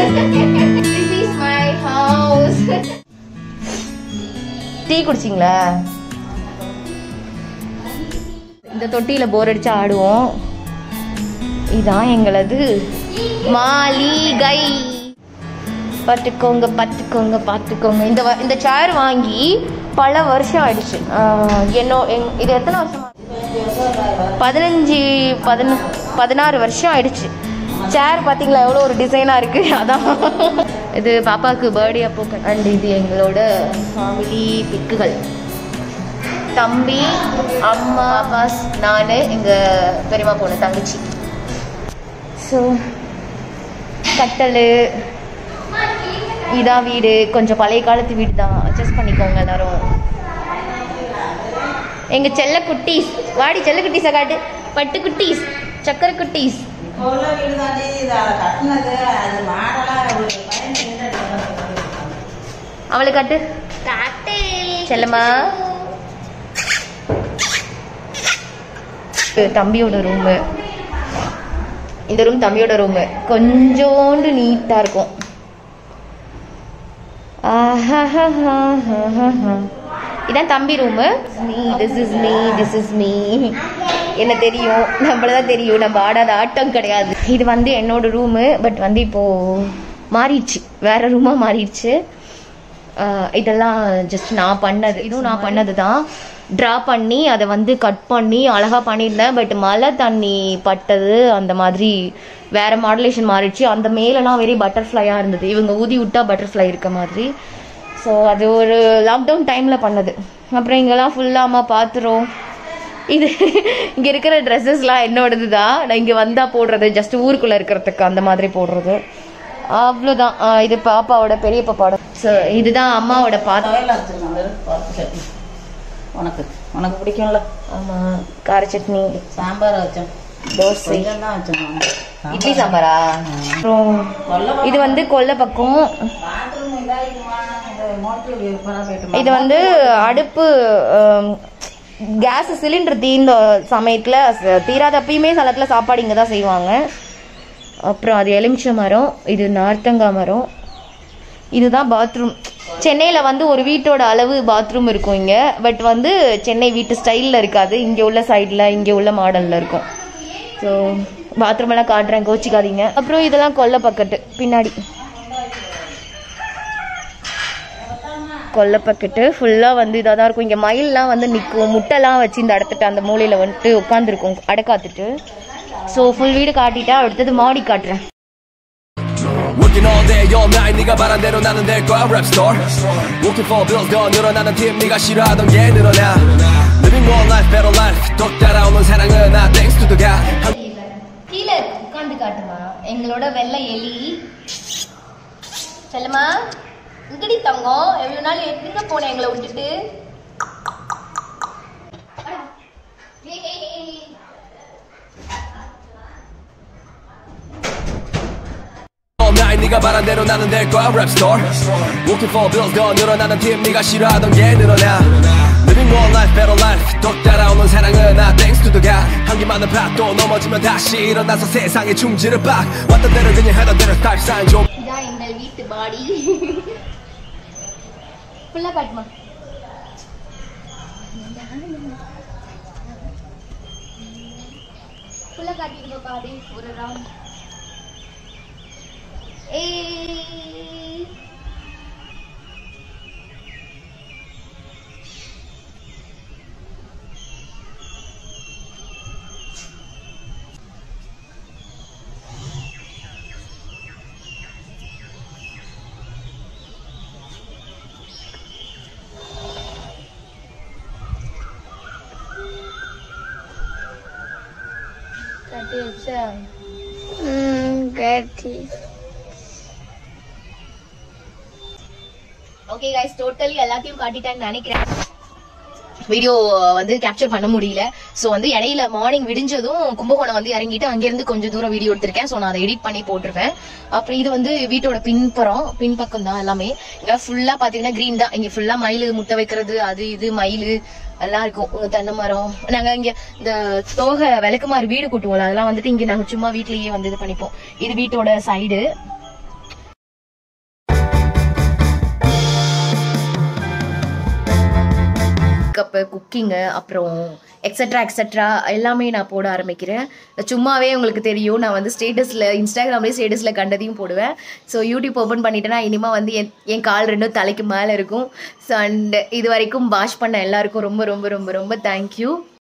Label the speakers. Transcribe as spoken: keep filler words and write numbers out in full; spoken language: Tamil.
Speaker 1: This is my house. Tea குடிச்சிங்களா? இந்த தொட்டியில போர் அடிச்சு ஆடுவோம். இதான் எங்களது மாளிகை. பார்த்துக்கோங்க பார்த்துக்கோங்க பார்த்துக்கோங்க. இந்த இந்த சேர் வாங்கி பல வருஷம் ஆயிடுச்சு. என்னோ இது எத்தனை வருஷமா? பதினஞ்சு பதின பதினாறு வருஷம் ஆயிடுச்சு. சேர் பார்த்தீங்களா எவ்வளோ ஒரு டிசைனாக இருக்குது. அதான் இது பாப்பாவுக்கு பர்த்டே அப்போ. அண்ட் இது எங்களோட ஃபேமிலி பிக்குகள். தம்பி, அம்மா, அப்பாஸ், நான், எங்கள் பெரியம்மா பொண்ணு தங்கச்சி. ஸோ கட்டல் இதான் வீடு. கொஞ்சம் பழைய காலத்து வீடு தான், அட்ஜஸ்ட் பண்ணிக்கோங்க எல்லாரும். எங்கள் செல்ல குட்டீஸ், வாடி செல்ல குட்டீஸை காட்டு. பட்டு குட்டீஸ், சக்கரை குட்டீஸ். அவளை காட்டு செல்லம்மா. தம்பியோட ரூமு. இந்த ரூம் தம்பியோட ரூமு. கொஞ்சோண்டு நீட்டா இருக்கும். இதான் தம்பி room. This is me, this is me. என்ன தெரியும், நம்மளதான் தெரியும், நம்ம ஆடாத ஆட்டம் கிடையாது. இது வந்து என்னோட ரூமு. பட் வந்து இப்போ மாறிடுச்சு, வேற ரூமா மாறிடுச்சு. இதெல்லாம் ஜஸ்ட் நான் பண்ணது. இதுவும் நான் பண்ணது தான். ட்ரா பண்ணி அதை வந்து கட் பண்ணி அழகாக பண்ணியிருந்தேன். பட் மழை தண்ணி பட்டது, அந்த மாதிரி வேறு மாடுலேஷன் மாறிடுச்சு. அந்த மேலெலாம் வெரி பட்டர்ஃப்ளையாக இருந்தது. இவங்க ஊதி விட்டா பட்டர்ஃப்ளை இருக்க மாதிரி. ஸோ அது ஒரு லாக்டவுன் டைமில் பண்ணது. அப்புறம் இங்கெல்லாம் ஃபுல்லாக அம்மா பாத்திரம். இது இங்கே இருக்கிற ட்ரெஸ்ஸஸ்லாம் என்னோடது தான். நான் இங்கே வந்தால் போடுறது, ஜஸ்ட் ஊருக்குள்ளே இருக்கிறதுக்கு அந்த மாதிரி போடுறது, அவ்வளோதான். இது பாப்பாவோட பெரிய பாப்பாவோட. ஸோ இதுதான் அம்மாவோட பாத்திரம்.
Speaker 2: உனக்கு உனக்கு பிடிக்கும்ல?
Speaker 1: ஆமாம். கார சட்னி,
Speaker 2: சாம்பார் வச்சோம்,
Speaker 1: தோசை
Speaker 2: தான் வச்சோம்.
Speaker 1: இட்லி சாம்பாரா? அப்புறம் இது வந்து கொல்லை பக்கம். இது வந்து அடுப்பு. கேஸ் சிலிண்டர் தீர்ந்த சமயத்தில் தீராதப்பயுமே சலத்தில் சாப்பாடு இங்கே தான் செய்வாங்க. அப்புறம் அது எலுமிச்சை மரம், இது நார்த்தங்காய் மரம். இதுதான் பாத்ரூம். சென்னையில் வந்து ஒரு வீட்டோட அளவு பாத்ரூம் இருக்கும் இங்கே. பட் வந்து சென்னை வீட்டு ஸ்டைலில் இருக்காது, இங்கே உள்ள சைடில் இங்கே உள்ள மாடலில் இருக்கும். ஸோ பாத்ரூம் எல்லாம் காட்டுறேன், கோச்சிக்காதீங்க. அப்புறம் இதெல்லாம் கொல்லை பக்கெட்டு பின்னாடி. கொல்லை பக்கெட்டு ஃபுல்லாக வந்து இதாக தான் இருக்கும். இங்கே மயிலெலாம் வந்து நிற்கும், முட்டைலாம் வச்சு இந்த இடத்துட்டு அந்த மூலையில் வந்துட்டு உட்காந்துருக்கும் அடைக்காத்துட்டு. ஸோ ஃபுல் வீடு காட்டிட்டா அடுத்தது மாடி காட்டுறேன்.
Speaker 3: Working all day all night 네가 바란 대로 나는 될 거야 rap star Working for bills 더 늘어나는 팀 네가 싫어하던 게 늘어나 Living one life better life 덕 따라오는 사랑은 나 thanks to the God
Speaker 1: கீழே உட்காந்து காட்டுமா எங்களோட வெள்ளை எலி. செல்லம்மா இங்கடி தங்கம், எவ்வளவு நாள் எங்க போன எங்களை விட்டுட்டு?
Speaker 3: 네가 바란 대로 나는 될 거야 rap star Working for bills 더 늘어나는 팀 네가 싫어하던 게 늘어나 Living one life better life 덕 따라오는 사랑은 나 thanks to the God 한기많은 밭도 넘어지면 다시 일어나서 세상에 충지를 빡 왔던 대로 그냥 하던 대로 style sign 좀
Speaker 1: இதான் எங்கள் வீட்டு பாடி. ஃபுல்லா காட்டுமா. ஃபுல்லா காட்டிட்டு பாடி ஒரு ரவுண்ட். ஏய் கட்டி வச்சா. ம் கட்டி. ஓகே गाइस, டோட்டலி எல்லாத்தையும் காட்டிட்டேன்னு நினைக்கிறேன். வீடியோ வந்து கேப்சர் பண்ண முடியல. சோ வந்து இடையில மார்னிங் விடிஞ்சதும் கும்பகோணம் வந்து இறங்கிட்டு அங்கிருந்து கொஞ்சம் தூரம் வீடியோ எடுத்திருக்கேன். சோ நான் அதை எடிட் பண்ணி போட்டிருப்பேன். அப்புறம் இது வந்து வீட்டோட பின்புறம் பின்பக்கம் தான் எல்லாமே. இங்க ஃபுல்லா பாத்தீங்கன்னா கிரீன் தான். இங்க ஃபுல்லா மயிலு முட்டை வைக்கிறது, அது இது மயிலு எல்லாம் இருக்கும். தென்னை மரம். நாங்க இங்க இந்த தோகை விளக்குமாறு வீடு கூட்டுவோம், அதெல்லாம் வந்துட்டு இங்க நாங்க சும்மா வீட்லயே வந்து இது பண்ணிப்போம். இது வீட்டோட சைடு. லைஃபு, குக்கிங்கு, அப்புறம் எக்ஸட்ரா எக்ஸட்ரா எல்லாமே நான் போட ஆரம்பிக்கிறேன். சும்மாவே உங்களுக்கு தெரியும், நான் வந்து ஸ்டேட்டஸில் இன்ஸ்டாகிராம்லேயே ஸ்டேட்டஸில் கண்டதையும் போடுவேன். ஸோ யூடியூப் ஓப்பன் பண்ணிட்டேன்னா இனிமேல் வந்து என் என் கால் ரெண்டும் தலைக்கு மேலே இருக்கும். ஸோ அண்ட் இது வரைக்கும் வாட்ச் பண்ண எல்லாருக்கும் ரொம்ப ரொம்ப ரொம்ப ரொம்ப தேங்க்யூ.